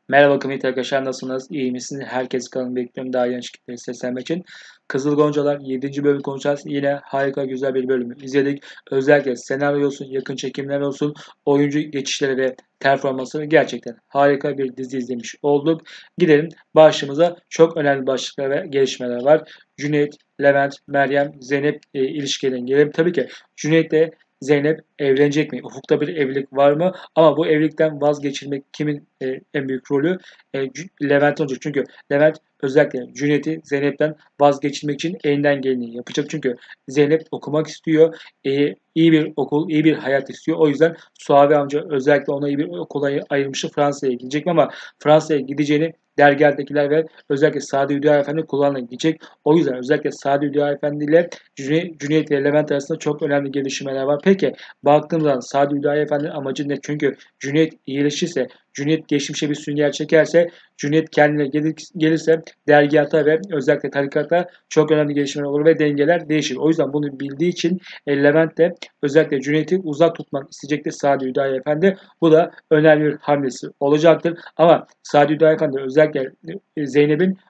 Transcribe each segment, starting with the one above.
Merhaba kıymetli arkadaşlar, nasılsınız? İyi misiniz? Herkes kalın, bekliyorum daha genç kitleri seslenmek için. Kızıl Goncalar 7. bölüm konuşacağız. Yine harika güzel bir bölümü izledik. Özellikle senaryo olsun, yakın çekimler olsun, oyuncu geçişleri ve performansları gerçekten harika bir dizi izlemiş olduk. Gidelim başlığımıza, çok önemli başlıklar ve gelişmeler var. Cüneyt, Levent, Meryem, Zeynep ilişkilerine gelelim. Tabii ki Cüneyt'le Zeynep evlenecek mi? Ufukta bir evlilik var mı? Ama bu evlilikten vazgeçilmek kimin en büyük rolü? Levent olacak. Çünkü Levent özellikle Cüneyt'i Zeynep'ten vazgeçilmek için elinden geleni yapacak. Çünkü Zeynep okumak istiyor. İyi bir okul, iyi bir hayat istiyor. O yüzden Suavi amca özellikle ona iyi bir okula ayırmıştı. Fransa'ya gidecek ama Fransa'ya gideceğini dergahtakiler ve özellikle Sadi Hüdayi Efendi kulağına gidecek. O yüzden özellikle Sadi Hüdayi Efendi ile Cüneyt ile Levent arasında çok önemli gelişmeler var. Peki baktığımızda Sadi Hüdayi Efendi'nin amacı ne? Çünkü Cüneyt iyileşirse, Cüneyt geçmişe bir sünger çekerse, Cüneyt kendine gelirse dergâhta ve özellikle tarikatta çok önemli gelişmeler olur ve dengeler değişir. O yüzden bunu bildiği için Levent de özellikle Cüneyt'i uzak tutmak isteyecektir Sadi Hüdayi Efendi. Bu da önemli bir hamlesi olacaktır. Ama Sadi Hüdayi Efendi özellikle Zeynep'in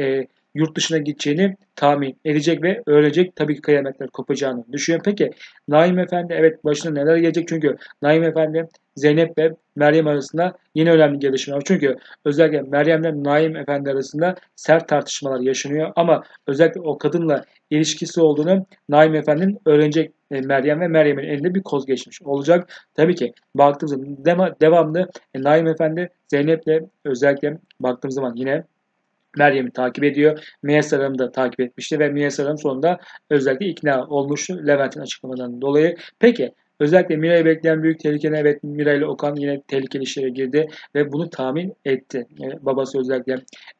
yurt dışına gideceğini tahmin edecek ve öğrenecek. Tabii ki kıyametler kopacağını düşünüyor. Peki Naim Efendi, evet, başına neler gelecek? Çünkü Naim Efendi Zeynep ve Meryem arasında yine önemli gelişmeler var. Çünkü özellikle Meryem'le Naim Efendi arasında sert tartışmalar yaşanıyor ama özellikle o kadınla ilişkisi olduğunu Naim Efendi'nin öğrenecek Meryem ve Meryem'in elinde bir koz geçmiş olacak. Tabii ki baktığımızda devamlı Naim Efendi Zeynep'le özellikle baktığımız zaman yine Meryem'i takip ediyor. Miyase Hanım'ı da takip etmişti ve Miyase Hanım sonunda özellikle ikna olmuştu Levent'in açıklamalarından dolayı. Peki özellikle Mira'yı bekleyen büyük tehlike ne? Evet, Mira ile Okan yine tehlikeli işlere girdi ve bunu tahmin etti. Babası özellikle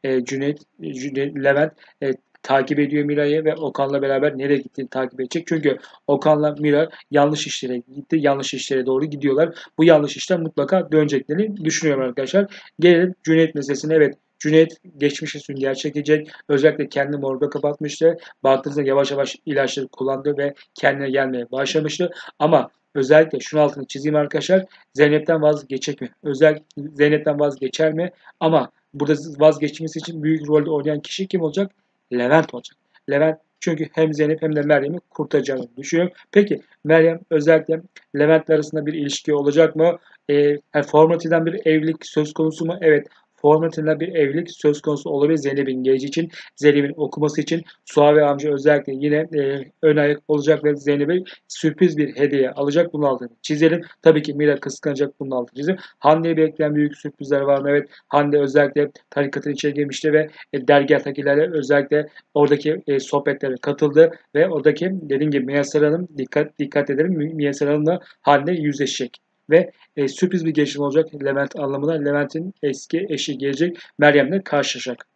Levent takip ediyor Mira'yı ve Okan'la beraber nereye gittiğini takip edecek. Çünkü Okan'la Mira yanlış işlere gitti. Yanlış işlere doğru gidiyorlar. Bu yanlış işten mutlaka döneceklerini düşünüyorum arkadaşlar. Gelelim Cüneyt meselesine. Evet, Cüneyt geçmiş için gerçekleşecek. Özellikle kendini morga kapatmıştı. Baktığınızda yavaş yavaş ilaçları kullandı ve kendine gelmeye başlamıştı. Ama özellikle şunun altını çizeyim arkadaşlar. Zeynep'ten vazgeçecek mi? Özellikle Zeynep'ten vazgeçer mi? Ama burada vazgeçmesi için büyük rolde oynayan kişi kim olacak? Levent olacak. Levent çünkü hem Zeynep hem de Meryem'i kurtaracağını düşünüyor. Peki Meryem özellikle Levent'le arasında bir ilişki olacak mı? Formatiden bir evlilik söz konusu mu? Evet, formatında bir evlilik söz konusu olabilir Zeynep'in geleceği için, Zeynep'in okuması için. Suavi amca özellikle yine ön ayak olacak ve Zeynep'e sürpriz bir hediye alacak. Bunun altını çizelim. Tabii ki Mira kıskanacak, bunun altını çizelim. Hande'yi bekleyen büyük sürprizler var mı? Evet, Hande özellikle tarikatın içine girmişti ve dergahtakilerle özellikle oradaki sohbetlere katıldı ve oradaki dediğim gibi Miyasar Hanım, dikkat edelim, Miyasar Hanım'la Hande yüzleşecek ve sürpriz bir gelişme olacak Levent anlamına. Levent'in eski eşi gelecek, Meryem'le karşılaşacak.